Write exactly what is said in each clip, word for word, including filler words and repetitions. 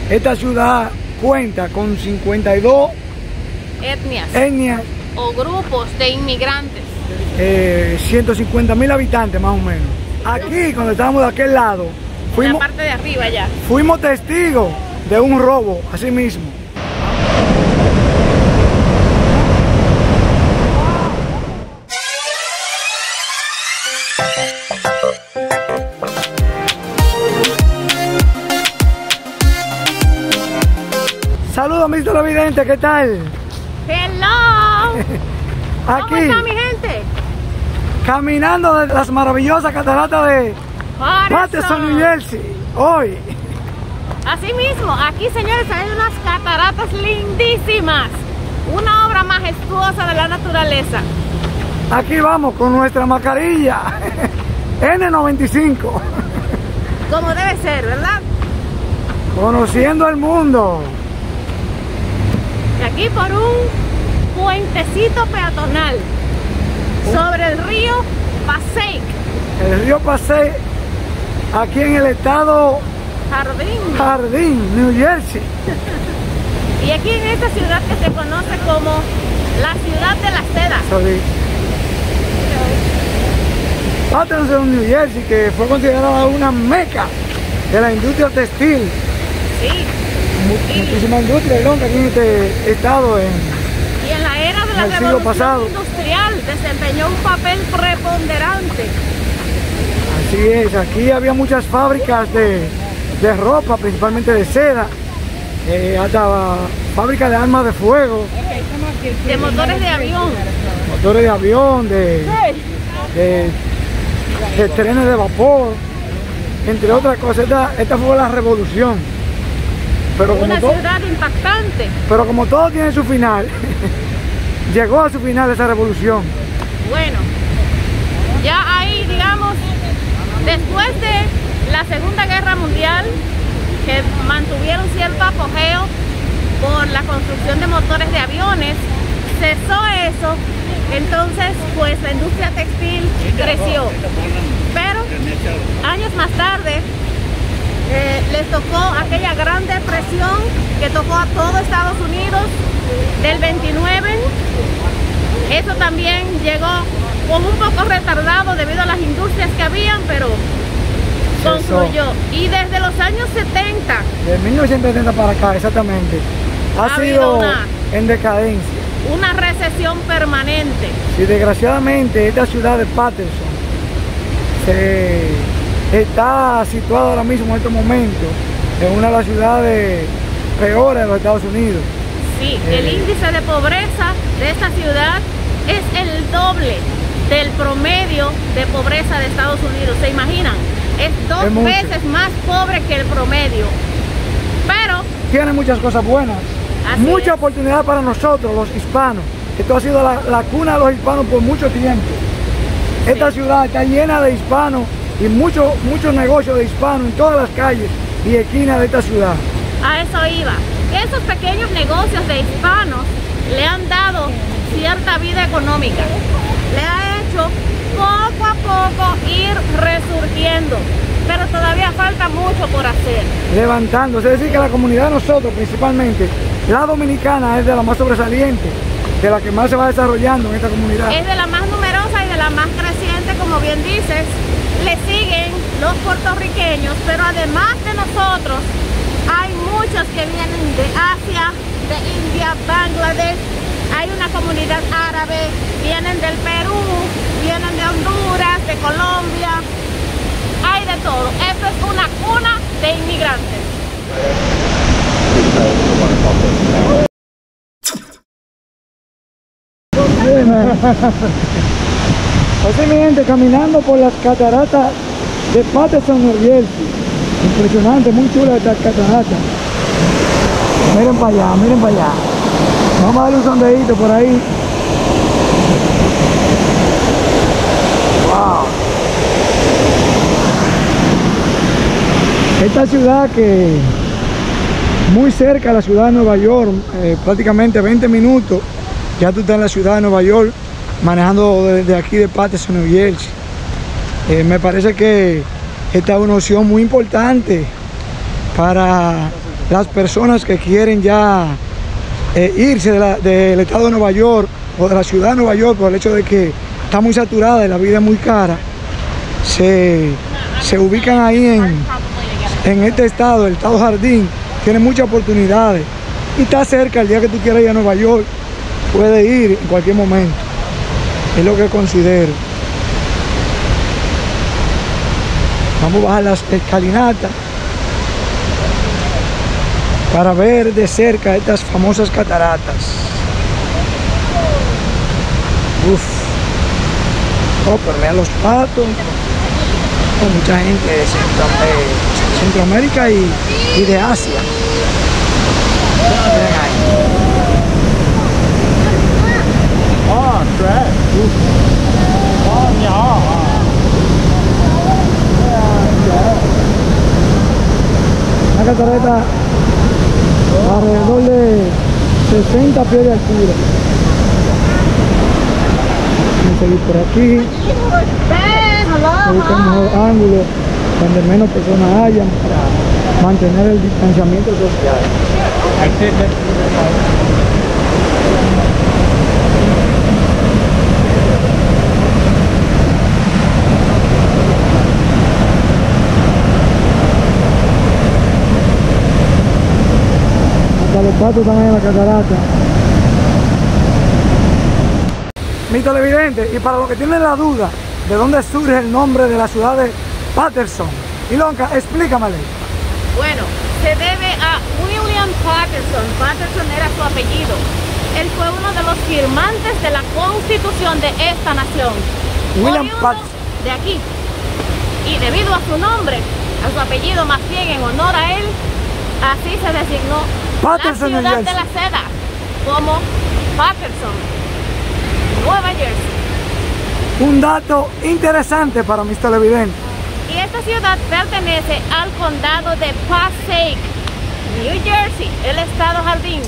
Esta ciudad cuenta con cincuenta y dos etnias, etnias o grupos de inmigrantes. Eh, ciento cincuenta mil habitantes más o menos. Aquí, cuando estábamos de aquel lado, fuimos, en la parte de arriba ya. Fuimos testigos de un robo, así mismo. Saludos, mis televidentes, ¿qué tal? Hello. Aquí, ¿Cómo está mi gente? Caminando de las maravillosas cataratas de Paterson, New Jersey, hoy. Así mismo, aquí, señores, hay unas cataratas lindísimas, una obra majestuosa de la naturaleza. Aquí vamos con nuestra mascarilla ene noventa y cinco. Como debe ser, ¿verdad? Conociendo el mundo. Y aquí por un puentecito peatonal sobre el río Passaic. El río Passaic, aquí en el estado Jardín. Jardín, New Jersey. Y aquí en esta ciudad que se conoce como la ciudad de la seda. Sorry. Paterson, New Jersey, que fue considerada una meca de la industria textil. Sí. Muchísima industria que aquí en este estado en, y en la era de la en el siglo pasado. revolución industrial desempeñó un papel preponderante. Así es, aquí había muchas fábricas de, de ropa, principalmente de seda, eh, hasta fábricas de armas de fuego, de motores de avión, motores de avión, de, de, de trenes de vapor, entre otras cosas. Esta, esta fue la revolución. Pero como una todo, ciudad impactante. Pero como todo tiene su final, llegó a su final esa revolución. Bueno, ya ahí, digamos, después de la Segunda Guerra Mundial, que mantuvieron cierto apogeo por la construcción de motores de aviones, cesó eso, entonces pues la industria textil creció. Pero años más tarde, Eh, les tocó aquella gran depresión que tocó a todo Estados Unidos del veintinueve. Eso también llegó como un poco retardado debido a las industrias que habían, pero concluyó. Y desde los años setenta, de mil novecientos setenta para acá, exactamente, ha, ha sido una, en decadencia, una recesión permanente. Y desgraciadamente esta ciudad de Paterson se está situada ahora mismo en estos momentos en una de las ciudades peores de los Estados Unidos. Sí, eh, el índice de pobreza de esta ciudad es el doble del promedio de pobreza de Estados Unidos. ¿Se imaginan? Es dos es veces más pobre que el promedio. Pero tiene muchas cosas buenas, mucha es. oportunidad para nosotros, los hispanos. Esto ha sido la, la cuna de los hispanos por mucho tiempo. Sí. Esta ciudad está llena de hispanos y muchos muchos negocios de hispanos en todas las calles y esquinas de esta ciudad. A eso iba. Esos pequeños negocios de hispanos le han dado cierta vida económica. Le ha hecho poco a poco ir resurgiendo, pero todavía falta mucho por hacer. Levantándose, es decir que la comunidad de nosotros, principalmente la dominicana, es de la más sobresaliente, de la que más se va desarrollando en esta comunidad. Es de la más numerosa y de la más creciente, como bien dices. Le siguen los puertorriqueños, pero además de nosotros hay muchos que vienen de Asia, de India, Bangladesh, hay una comunidad árabe, vienen del Perú, vienen de Honduras, de Colombia, hay de todo. Esto es una cuna de inmigrantes. Así mi gente, caminando por las cataratas de Paterson, New Jersey. Impresionante, muy chula esta catarata. Miren para allá, miren para allá. Vamos a darle un sondeíto por ahí. Wow. Esta ciudad que muy cerca a la ciudad de Nueva York, eh, prácticamente veinte minutos, ya tú estás en la ciudad de Nueva York, manejando desde aquí de Paterson, New Jersey. Eh, me parece que esta es una opción muy importante para las personas que quieren ya eh, irse de la, del estado de Nueva York o de la ciudad de Nueva York por el hecho de que está muy saturada y la vida es muy cara, se, se ubican ahí en, en este estado, el estado Jardín. Tiene muchas oportunidades y está cerca. El día que tú quieras ir a Nueva York, puedes ir en cualquier momento. Es lo que considero. Vamos a bajar las escalinatas para ver de cerca estas famosas cataratas. Uf. Oh, pero vean los patos. Oh, mucha gente de Centro, eh, Centroamérica y, y de Asia. Miren ahí. Ah, crap. Ah, ya. Una catarata alrededor de sesenta pies de altura. Vamos a seguir por aquí. Buscar un mejor ángulo donde menos personas hayan para mantener el distanciamiento social. Hasta los patos también en la catarata. Mi televidente, y para los que tienen la duda de dónde surge el nombre de la ciudad de Patterson, Ilonka, explícamele. Bueno, se debe a William Patterson. Patterson era su apellido. Él fue uno de los firmantes de la Constitución de esta nación. William Oriundo Patterson. de aquí. Y debido a su nombre, a su apellido, más bien en honor a él, así se designó Patterson, la ciudad New de la seda como Patterson, Nueva Jersey. Un dato interesante para mis televidentes. Y esta ciudad pertenece al condado de Passaic, New Jersey, el estado Jardín.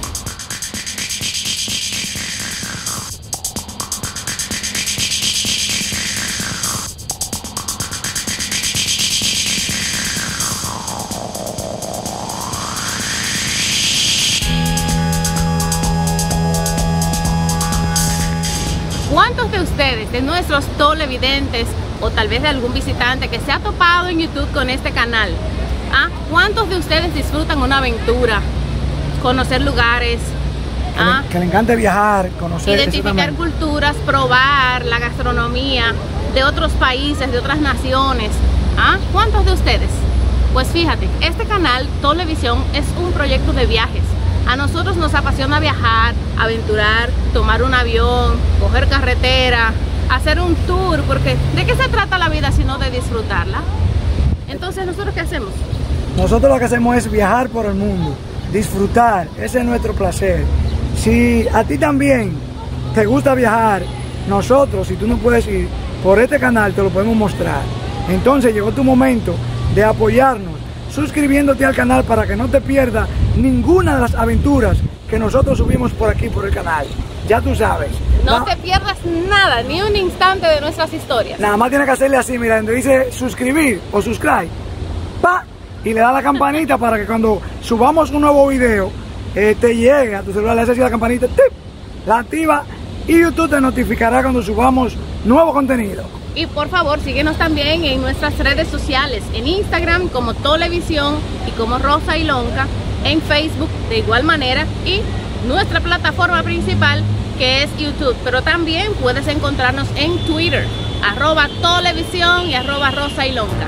¿Cuántos de ustedes, de nuestros televidentes o tal vez de algún visitante que se ha topado en YouTube con este canal, ¿ah? ¿Cuántos de ustedes disfrutan una aventura, conocer lugares, Que, ¿ah? le, que le encanta viajar, conocer, identificar culturas, probar la gastronomía de otros países, de otras naciones? ¿Ah? ¿Cuántos de ustedes? Pues fíjate, este canal Tolevisión es un proyecto de viajes. A nosotros nos apasiona viajar, aventurar, tomar un avión, coger carretera, hacer un tour, porque ¿de qué se trata la vida sino de disfrutarla? Entonces, ¿nosotros qué hacemos? Nosotros lo que hacemos es viajar por el mundo, disfrutar, ese es nuestro placer. Si a ti también te gusta viajar, nosotros, si tú no puedes ir, por este canal te lo podemos mostrar. Entonces llegó tu momento de apoyarnos, suscribiéndote al canal para que no te pierdas ninguna de las aventuras que nosotros subimos por aquí, por el canal. Ya tú sabes. No Na- te pierdas nada, ni un instante de nuestras historias. Nada más tienes que hacerle así, mira, donde dice suscribir o subscribe, pa, y le da la campanita para que cuando subamos un nuevo video, eh, te llegue a tu celular, le haces así la campanita, ¡tip!, la activa y YouTube te notificará cuando subamos nuevo contenido. Y por favor, síguenos también en nuestras redes sociales, en Instagram como Tolevisión y como Rosa Ilonka, en Facebook de igual manera y nuestra plataforma principal que es YouTube, pero también puedes encontrarnos en Twitter, arroba Tolevisión y arroba Rosa Ilonka.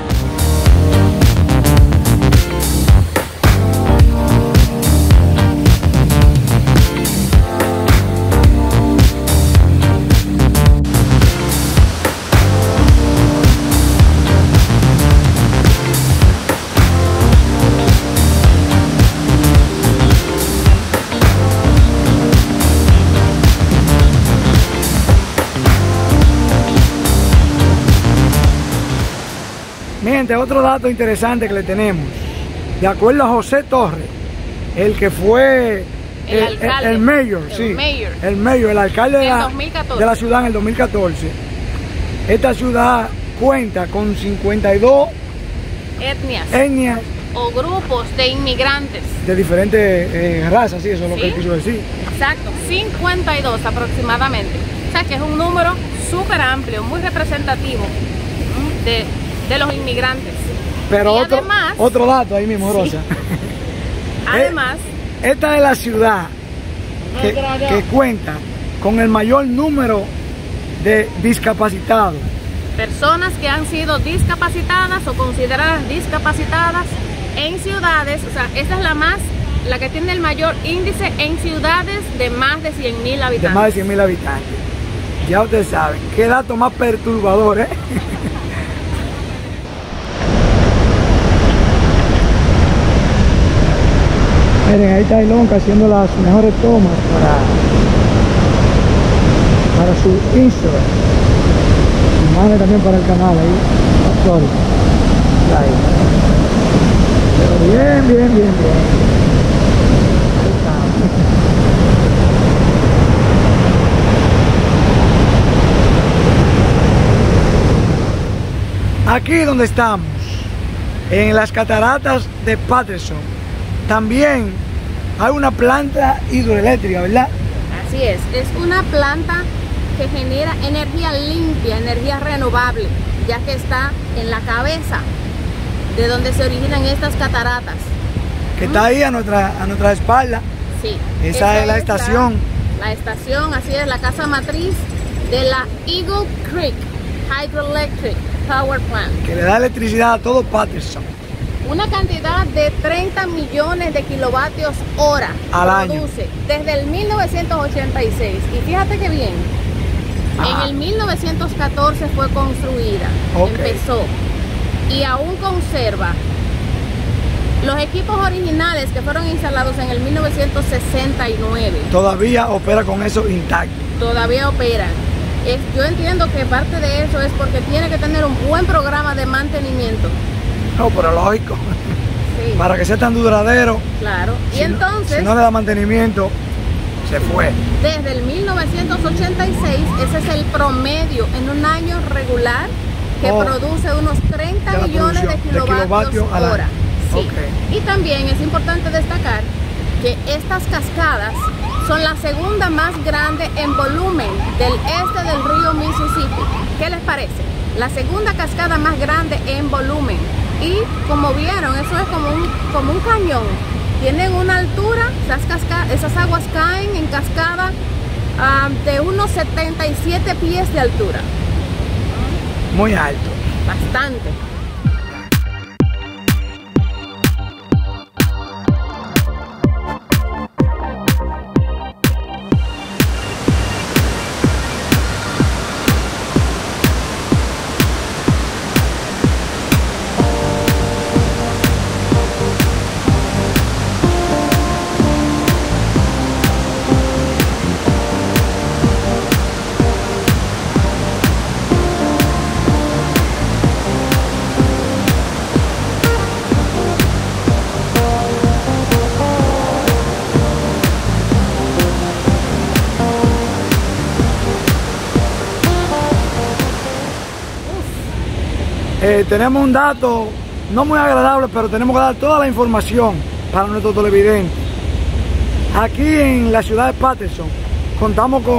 Mi gente, otro dato interesante que le tenemos, de acuerdo a José Torres, el que fue El alcalde, el mayor, el sí, mayor. el mayor, el alcalde de Del la, dos mil catorce. de la ciudad en el dos mil catorce. Esta ciudad cuenta con cincuenta y dos Etnias. etnias o grupos de inmigrantes. De diferentes eh, razas, sí, eso es lo ¿Sí? que quiso decir. Exacto, cincuenta y dos aproximadamente. O sea que es un número súper amplio, muy representativo de, de los inmigrantes. Pero y otro, además, otro dato ahí mismo, Rosa. Sí. Además, esta es la ciudad que, que cuenta con el mayor número de discapacitados. Personas que han sido discapacitadas o consideradas discapacitadas en ciudades, o sea, esta es la más, la que tiene el mayor índice en ciudades de más de cien mil habitantes. De más de cien mil habitantes. Ya ustedes saben, qué dato más perturbador, ¿eh? Miren, ahí está Ilonka haciendo las mejores tomas para, para su Instagram. Y mande también para el canal ahí. Sorry. Ahí. Pero bien, bien, bien, bien. Ahí está. Aquí donde estamos, en las cataratas de Patterson, también hay una planta hidroeléctrica, ¿verdad? Así es, es una planta que genera energía limpia, energía renovable, ya que está en la cabeza de donde se originan estas cataratas. Que está ahí a nuestra, a nuestra espalda. Sí. Esa, esa es la estación. La, la estación, así es, la casa matriz de la Eagle Creek Hydroelectric Power Plant. Que le da electricidad a todo Patterson. Una cantidad de treinta millones de kilovatios hora al produce año. Desde el mil novecientos ochenta y seis. Y fíjate que bien, ah. en el mil novecientos catorce fue construida, okay. Empezó y aún conserva los equipos originales que fueron instalados en el mil novecientos sesenta y nueve. Todavía opera con eso intacto. Todavía opera. Es, yo entiendo que parte de eso es porque tiene que tener un buen programa de mantenimiento. No, pero lógico. Sí. Para que sea tan duradero. Claro. Y si entonces, no, si no le da mantenimiento, se fue. Desde el mil novecientos ochenta y seis, ese es el promedio en un año regular que oh, produce unos treinta millones de kilovatios, de kilovatios hora. Sí. Okay. Y también es importante destacar que estas cascadas son la segunda más grande en volumen del este del río Mississippi. ¿Qué les parece? La segunda cascada más grande en volumen. Y como vieron, eso es como un, como un cañón. Tienen una altura, esas, casca esas aguas caen en cascada uh, de unos setenta y siete pies de altura. Muy alto. Bastante. Eh, tenemos un dato no muy agradable, pero tenemos que dar toda la información para nuestros televidentes. Aquí en la ciudad de Patterson contamos con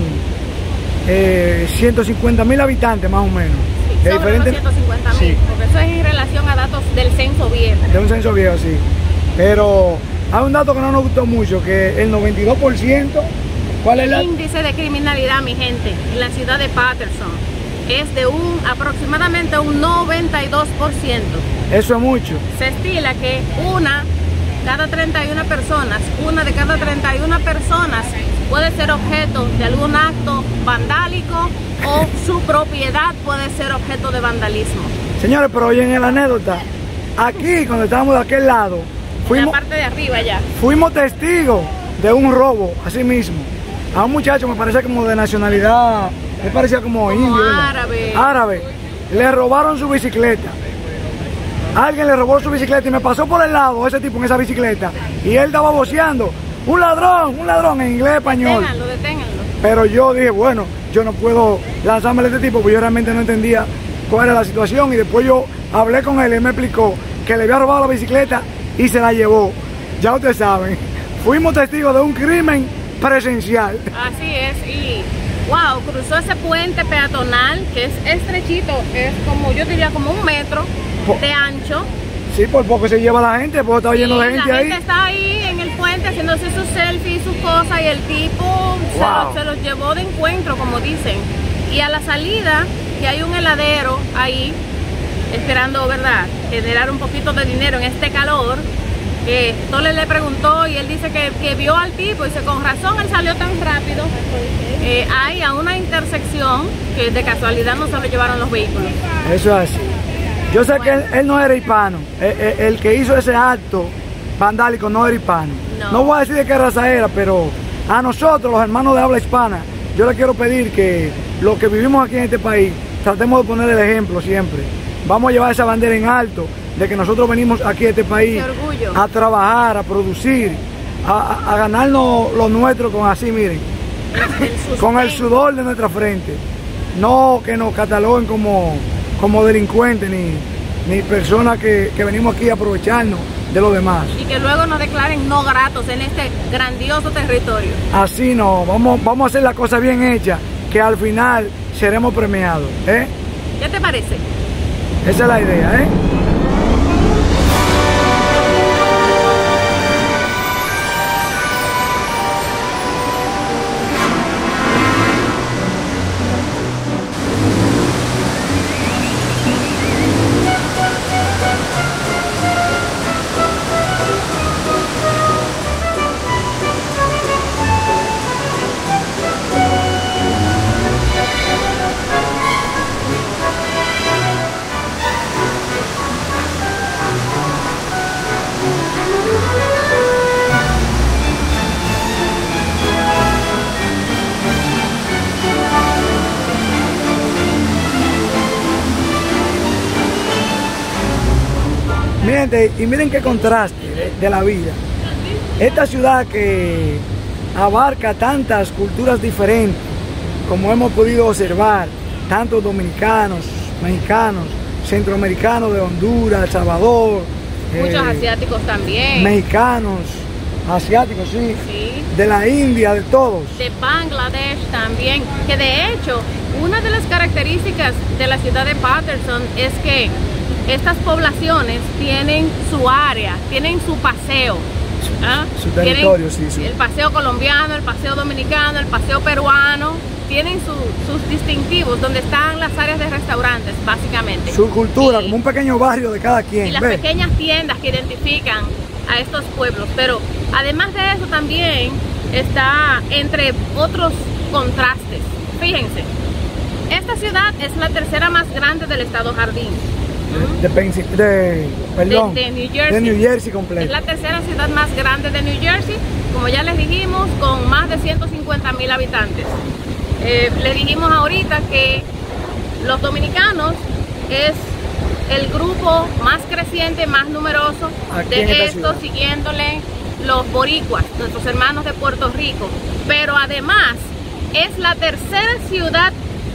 eh, ciento cincuenta mil habitantes más o menos. Sí, de sobre diferentes... ciento cincuenta mil, sí. Porque eso es en relación a datos del censo viejo. De un censo viejo, sí. Pero hay un dato que no nos gustó mucho, que el noventa y dos por ciento, ¿cuál es el la... índice de criminalidad, mi gente, en la ciudad de Patterson? Es de un aproximadamente un noventa y dos por ciento. Eso es mucho. Se estila que una cada treinta y una personas, una de cada treinta y una personas puede ser objeto de algún acto vandálico o su propiedad puede ser objeto de vandalismo. Señores, pero oyen la anécdota. Aquí, cuando estábamos de aquel lado, fuimos, en la parte de arriba ya. Fuimos testigos de un robo, así mismo. A un muchacho, me parece como de nacionalidad, me parecía como, como indio. Árabe. Árabe. Le robaron su bicicleta. Alguien le robó su bicicleta y me pasó por el lado ese tipo en esa bicicleta. Y él estaba voceando, un ladrón, un ladrón, en inglés, español. Deténganlo, deténganlo. Pero yo dije, bueno, yo no puedo lanzarme a este tipo, porque yo realmente no entendía cuál era la situación. Y después yo hablé con él y él me explicó que le había robado la bicicleta y se la llevó. Ya ustedes saben, fuimos testigos de un crimen presencial. Así es, y wow, cruzó ese puente peatonal que es estrechito, es como, yo diría como un metro de ancho. Sí, por poco se lleva la gente, porque estaba lleno de gente ahí. La gente está ahí en el puente haciéndose sus selfies, sus cosas, y el tipo wow. se, lo, se los llevó de encuentro, como dicen. Y a la salida, que hay un heladero ahí, esperando, ¿verdad?, generar un poquito de dinero en este calor. Eh, Tole le preguntó y él dice que, que vio al tipo y dice, con razón él salió tan rápido. Eh, hay a una intersección que de casualidad no se lo llevaron los vehículos. Eso es así. Yo sé bueno. que él, él no era hispano. El, el, el que hizo ese acto vandálico no era hispano. No. no voy a decir de qué raza era, pero a nosotros, los hermanos de habla hispana, yo le quiero pedir que los que vivimos aquí en este país, tratemos de poner el ejemplo siempre. Vamos a llevar esa bandera en alto de que nosotros venimos aquí a este país a trabajar, a producir, a, a, a ganarnos lo nuestro con así, miren, el con el sudor de nuestra frente. No que nos cataloguen como, como delincuentes ni, ni personas que, que venimos aquí a aprovecharnos de los demás. Y que luego nos declaren no gratos en este grandioso territorio. Así no, vamos, vamos a hacer la cosa bien hecha, que al final seremos premiados. ¿eh? ¿Qué te parece? Esa es la idea, ¿eh? Miren, y miren qué contraste de, de la vida. Esta ciudad que abarca tantas culturas diferentes, como hemos podido observar, tantos dominicanos, mexicanos, centroamericanos de Honduras, El Salvador. Muchos eh, asiáticos también. Mexicanos, asiáticos, sí, sí. De la India, de todos. De Bangladesh también. Que de hecho, una de las características de la ciudad de Paterson es que estas poblaciones tienen su área, tienen su paseo. ¿ah? Su territorio, tienen sí, sí. El paseo colombiano, el paseo dominicano, el paseo peruano. Tienen su, sus distintivos, donde están las áreas de restaurantes, básicamente. Su cultura, y, como un pequeño barrio de cada quien. Y las ¿ves? pequeñas tiendas que identifican a estos pueblos. Pero además de eso también está entre otros contrastes. Fíjense, esta ciudad es la tercera más grande del estado Jardín. De, de, de, perdón, de, de New Jersey. De New Jersey completo. Es la tercera ciudad más grande de New Jersey, como ya les dijimos, con más de ciento cincuenta mil habitantes. Eh, le dijimos ahorita que los dominicanos es el grupo más creciente, más numeroso aquí de esto, siguiéndole los boricuas, nuestros hermanos de Puerto Rico. Pero además es la tercera ciudad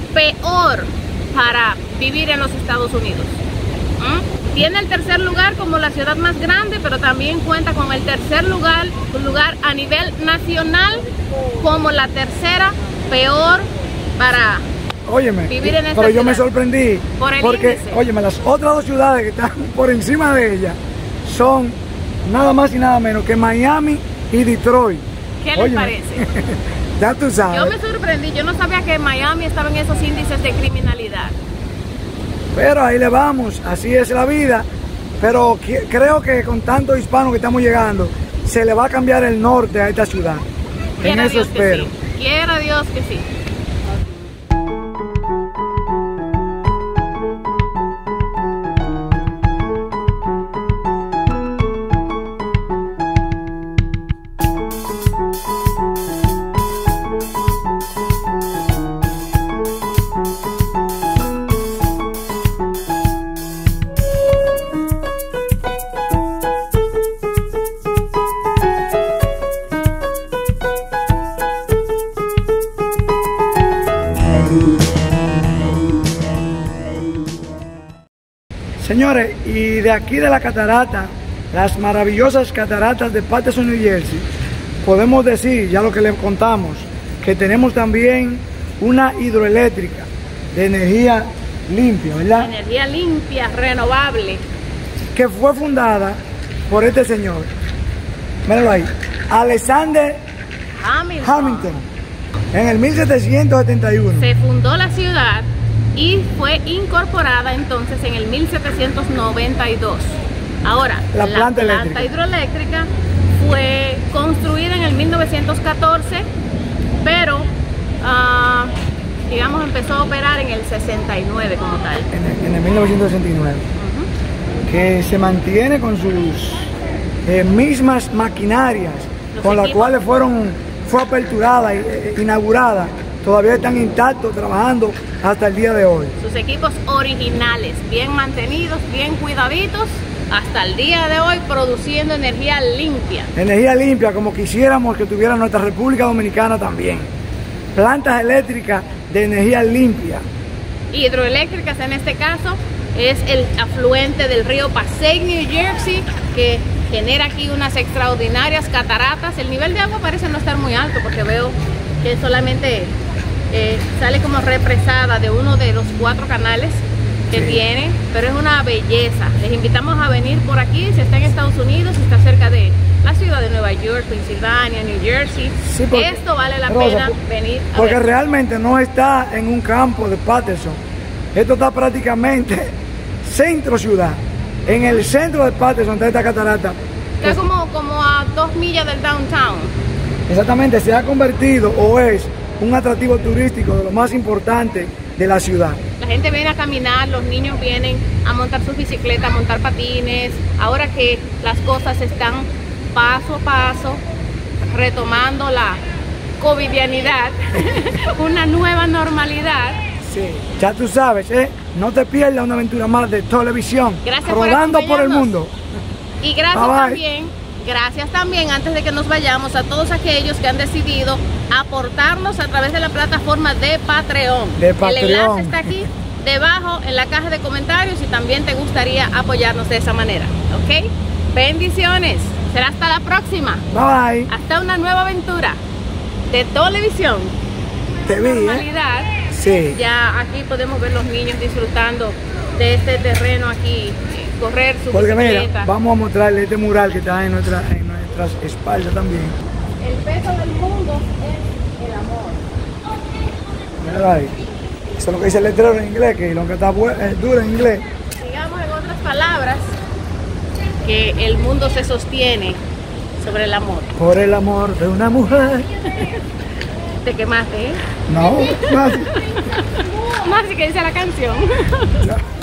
peor para vivir en los Estados Unidos. ¿Mm? Tiene el tercer lugar como la ciudad más grande, pero también cuenta con el tercer lugar, un lugar a nivel nacional como la tercera peor para óyeme, vivir en esta pero yo ciudad. Me sorprendí por el porque, índice. Óyeme, las otras dos ciudades que están por encima de ella son nada más y nada menos que Miami y Detroit. ¿Qué óyeme, les parece? Ya tú sabes. Yo me sorprendí, yo no sabía que Miami estaba en esos índices de criminalidad. Pero ahí le vamos, así es la vida. Pero creo que con tantos hispanos que estamos llegando, se le va a cambiar el norte a esta ciudad. Quiera en eso Dios espero. Que sí. Quiera Dios que sí. Señores, y de aquí de la catarata, las maravillosas cataratas de Paterson, New Jersey, podemos decir, ya lo que les contamos, que tenemos también una hidroeléctrica de energía limpia, ¿verdad? Energía limpia, renovable. Que fue fundada por este señor. Míralo ahí. Alexander Hamilton. Hamilton. En el mil setecientos setenta y uno. Se fundó la ciudad y fue incorporada entonces en el mil setecientos noventa y dos. Ahora, la la planta, planta eléctrica. hidroeléctrica fue construida en el mil novecientos catorce, pero uh, digamos empezó a operar en el sesenta y nueve como tal. En el, en el mil novecientos sesenta y nueve. Uh-huh. Que se mantiene con sus eh, mismas maquinarias, Los con equipos. las cuales fueron, fue aperturada, eh, inaugurada. Todavía están intactos, trabajando hasta el día de hoy. Sus equipos originales, bien mantenidos, bien cuidaditos, hasta el día de hoy produciendo energía limpia. Energía limpia, como quisiéramos que tuviera nuestra República Dominicana también. Plantas eléctricas de energía limpia. Hidroeléctricas en este caso, es el afluente del río Passaic, New Jersey, que genera aquí unas extraordinarias cataratas. El nivel de agua parece no estar muy alto porque veo que solamente eh, sale como represada de uno de los cuatro canales que sí. tiene, pero es una belleza. Les invitamos a venir por aquí si está en Estados Unidos, si está cerca de la ciudad de Nueva York, Pensilvania, New Jersey. Sí, porque, esto vale la Rosa, pena venir a porque ver. realmente no está en un campo de Paterson. Esto está prácticamente centro ciudad. En el centro de Paterson está esta catarata. Está como, como a dos millas del downtown. Exactamente, se ha convertido o es un atractivo turístico de lo más importante de la ciudad. La gente viene a caminar, los niños vienen a montar sus bicicletas, a montar patines. Ahora que las cosas están paso a paso retomando la covidianidad, una nueva normalidad. Sí, ya tú sabes, ¿eh? No te pierdas una aventura más de televisión. Gracias rodando por, por el mundo. Y gracias bye, bye. también, gracias también, antes de que nos vayamos, a todos aquellos que han decidido aportarnos a través de la plataforma de Patreon. De Patreon. El enlace está aquí debajo en la caja de comentarios y también te gustaría apoyarnos de esa manera, ¿ok? Bendiciones. Será hasta la próxima. Bye. Hasta una nueva aventura de televisión. Te vi, normalidad. ¿eh? Sí. Ya aquí podemos ver los niños disfrutando de este terreno aquí, correr su Porque bicicleta. Mira, vamos a mostrarle este mural que está en, nuestra, en nuestras espaldas también. El peso del mundo es el amor. Mira ahí. Eso es lo que dice el letrero en inglés, que lo que está eh, duro en inglés. Digamos en otras palabras, que el mundo se sostiene sobre el amor. Por el amor de una mujer. Te quemaste, ¿eh? No, más. Más que dice la canción. Ya.